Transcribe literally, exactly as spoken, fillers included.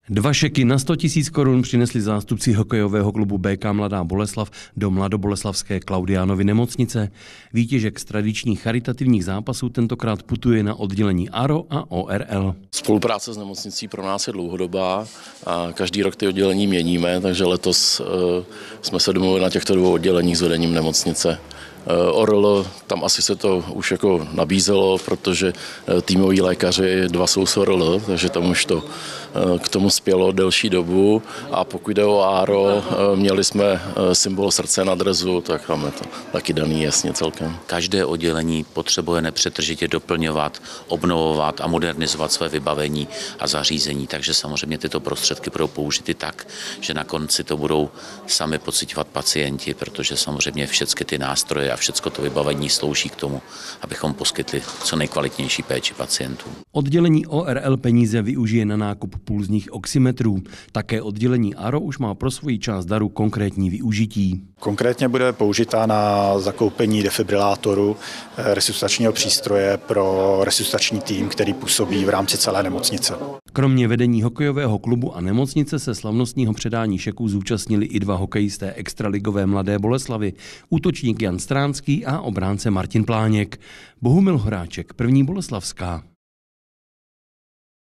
Dva šeky na sto tisíc korun přinesli zástupci hokejového klubu B K Mladá Boleslav do mladoboleslavské Klaudiánovy nemocnice. Výtěžek z tradičních charitativních zápasů tentokrát putuje na oddělení A R O a O R L. Spolupráce s nemocnicí pro nás je dlouhodobá a každý rok ty oddělení měníme, takže letos uh, jsme se domluvili na těchto dvou odděleních s vedením nemocnice. O R L, tam asi se to už jako nabízelo, protože týmoví lékaři dva jsou z O R L, takže tam už to k tomu spělo delší dobu. A pokud jde o A R O, měli jsme symbol srdce na drezu, tak tam je to taky daný jasně celkem. Každé oddělení potřebuje nepřetržitě doplňovat, obnovovat a modernizovat své vybavení a zařízení, takže samozřejmě tyto prostředky budou použity tak, že na konci to budou sami pociťovat pacienti, protože samozřejmě všechny ty nástroje a všechno to vybavení slouží k tomu, abychom poskytli co nejkvalitnější péči pacientům. Oddělení O R L peníze využije na nákup pulzních oximetrů. Také oddělení A R O už má pro svoji část daru konkrétní využití. Konkrétně bude použitá na zakoupení defibrilátoru, resuscitačního přístroje pro resuscitační tým, který působí v rámci celé nemocnice. Kromě vedení hokejového klubu a nemocnice se slavnostního předání šeků zúčastnili i dva hokejisté extraligové Mladé Boleslavy, útočník Jan Stránský a obránce Martin Pláněk. Bohumil Horáček, První Boleslavská.